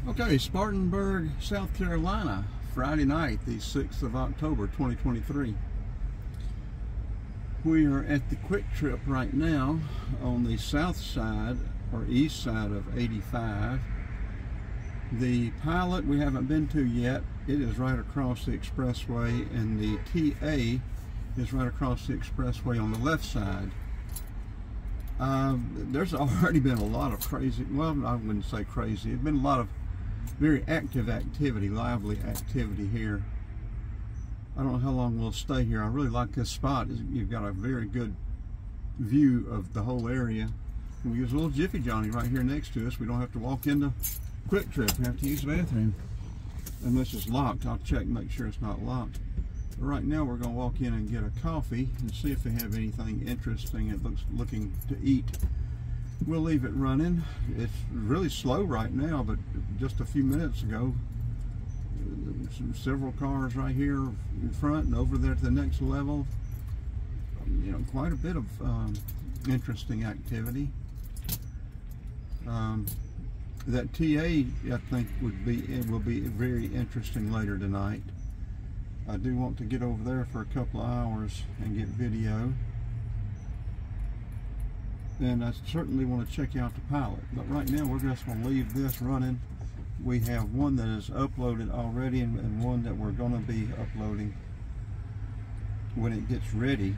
Okay, Spartanburg, South Carolina, Friday night, the 6th of October, 2023. We are at the Quick Trip right now on the south side or east side of 85. The Pilot we haven't been to yet. It is right across the expressway, and the TA is right across the expressway on the left side. There's already been a lot of crazy, well, I wouldn't say crazy, it's been a lot of very active activity, lively activity here. I don't know how long we'll stay here. I really like this spot. You've got a very good view of the whole area. And we use a little Jiffy Johnny right here next to us. We don't have to walk into Quick Trip. We have to use the bathroom. Unless it's locked. I'll check and make sure it's not locked. But right now we're going to walk in and get a coffee and see if they have anything interesting it looking to eat. We'll leave it running. It's really slow right now, but just a few minutes ago, several cars right here in front and over there at the next level. You know, quite a bit of interesting activity. That TA, I think, will be very interesting later tonight. I do want to get over there for a couple of hours and get video. And I certainly want to check out the Pilot. But right now we're just going to leave this running. We have one that is uploaded already and one that we're going to be uploading when it gets ready.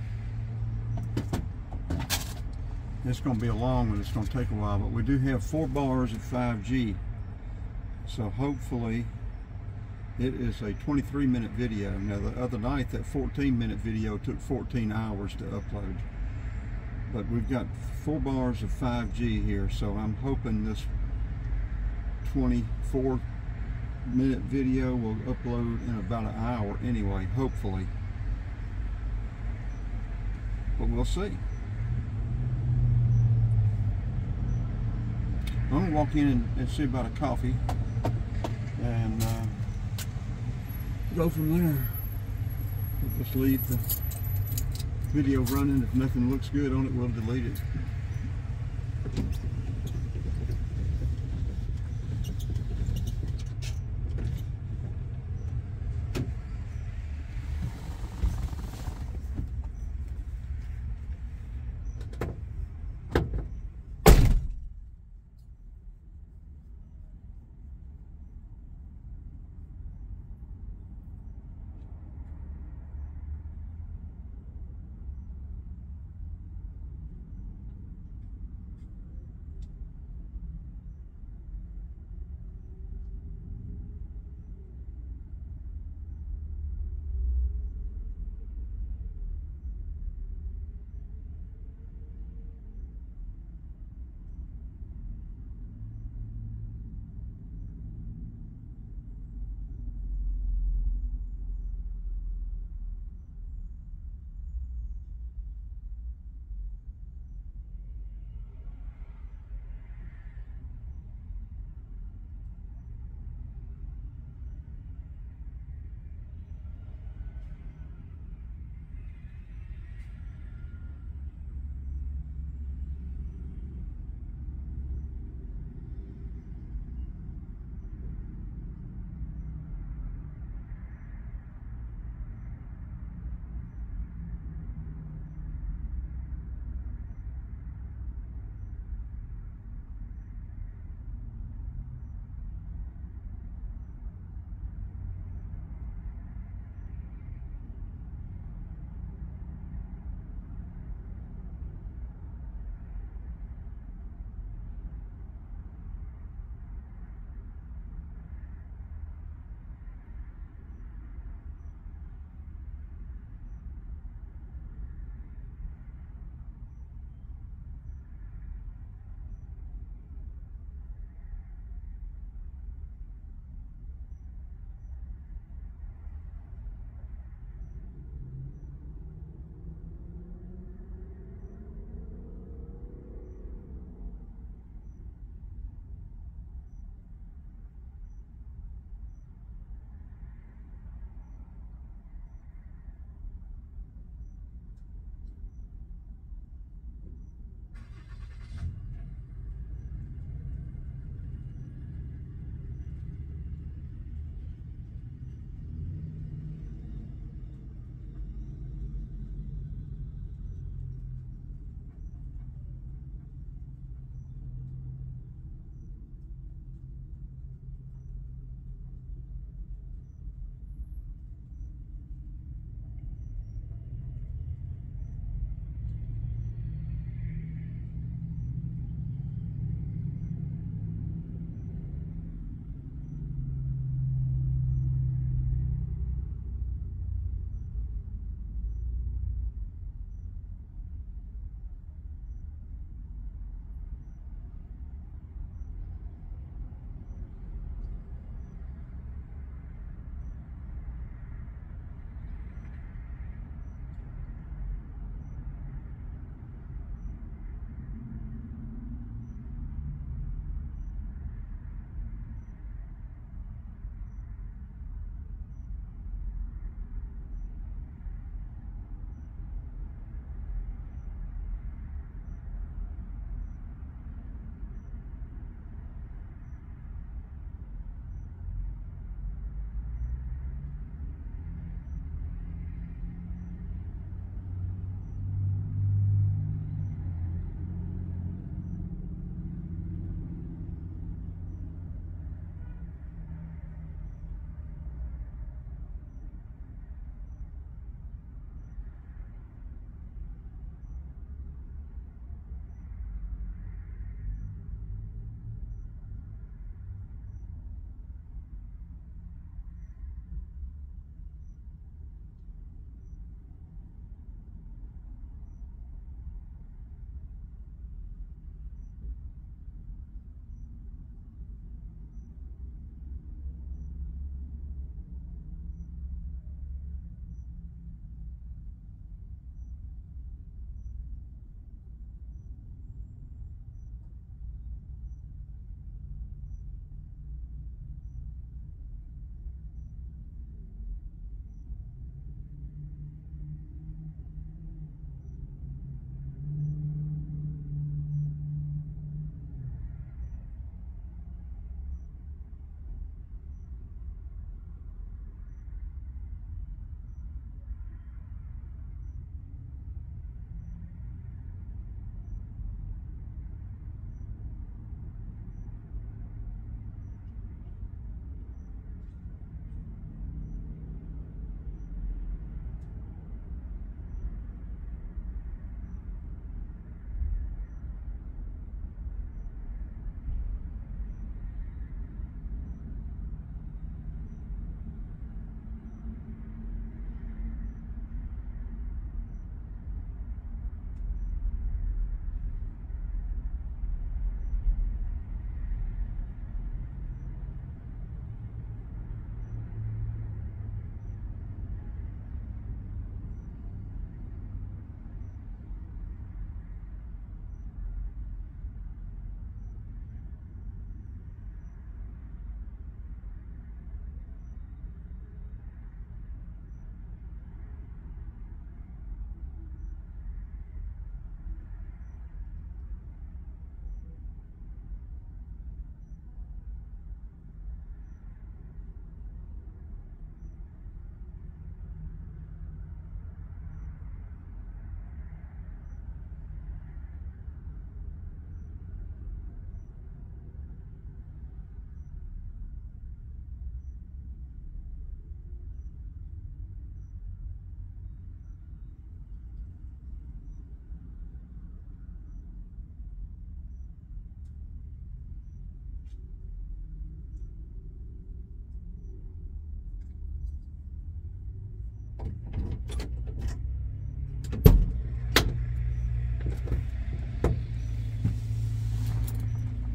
It's going to be a long one. It's going to take a while, but we do have 4 bars of 5G. So hopefully it is a 23-minute video. Now the other night that 14-minute video took 14 hours to upload. But we've got 4 bars of 5G here, so I'm hoping this 24-minute video will upload in about an hour anyway, hopefully. But we'll see. I'm going to walk in and see about a coffee and go from there. We'll just leave the video running. If nothing looks good on it, we'll delete it.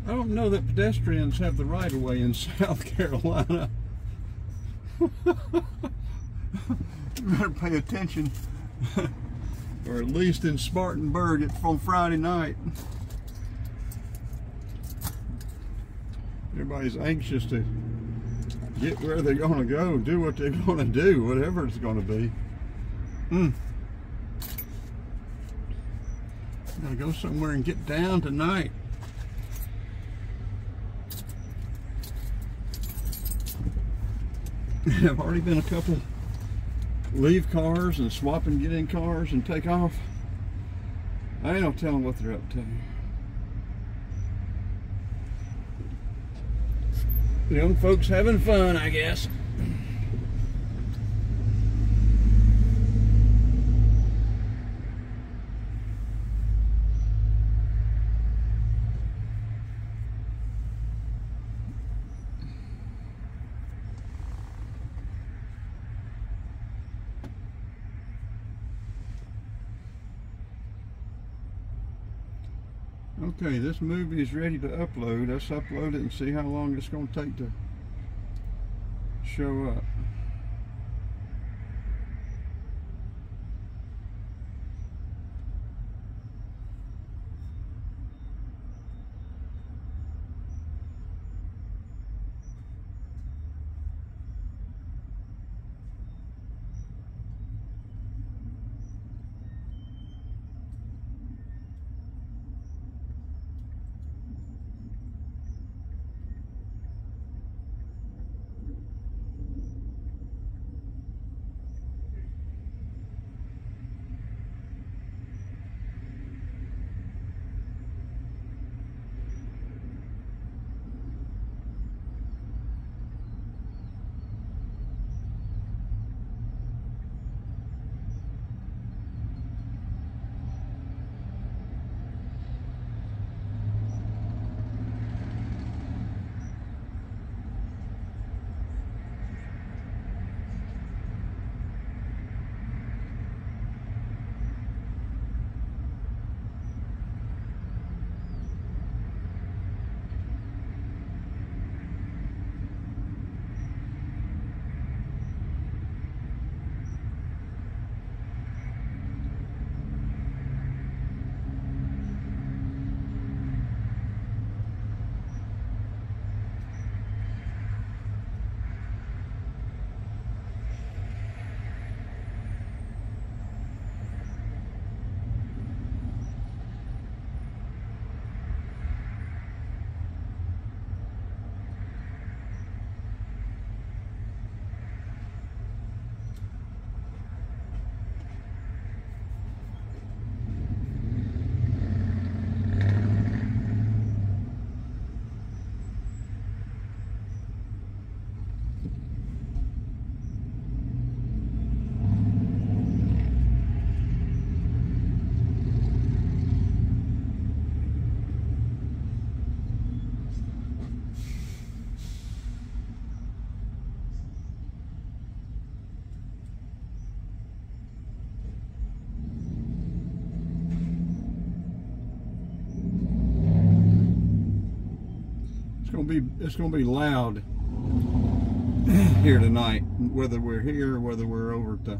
I don't know that pedestrians have the right of way in South Carolina. You better pay attention. Or at least in Spartanburg on Friday night. Everybody's anxious to get where they're going to go, do what they're going to do, whatever it's going to be. Gotta go somewhere and get down tonight. I've already been a couple leave cars and swap and get in cars and take off. I ain't no telling what they're up to. The young folks having fun, I guess. Okay, this movie is ready to upload. Let's upload it and see how long it's going to take to show up. It's gonna be loud here tonight, whether we're here or whether we're over at the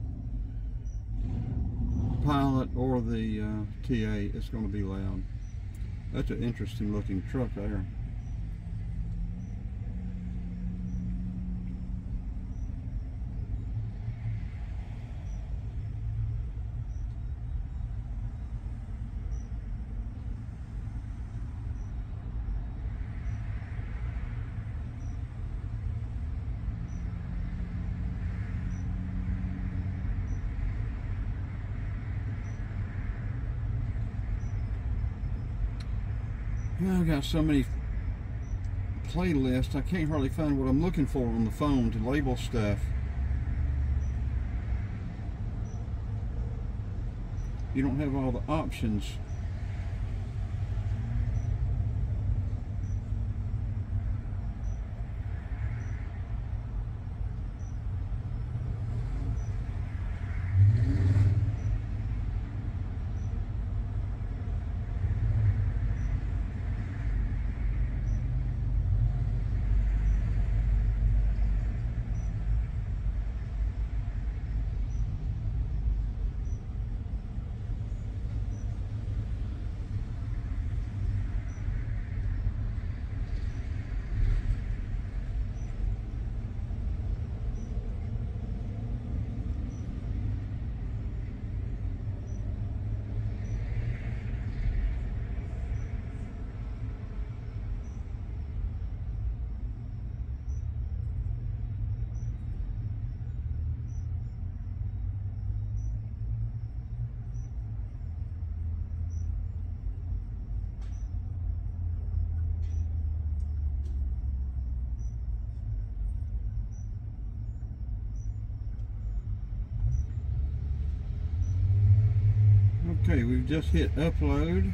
Pilot or the TA. It's gonna be loud. That's an interesting looking truck there. I've got so many playlists, I can't hardly find what I'm looking for on the phone to label stuff. You don't have all the options. Okay, we've just hit upload.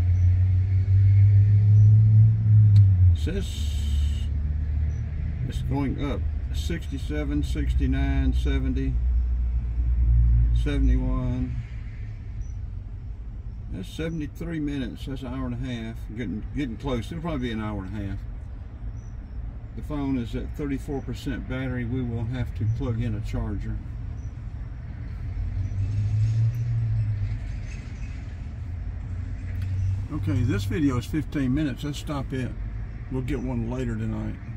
It says it's going up. 67, 69, 70, 71. That's 73 minutes. That's an hour and a half. Getting close. It'll probably be an hour and a half. The phone is at 34% battery. We will have to plug in a charger. Okay, this video is 15 minutes. Let's stop it. We'll get one later tonight.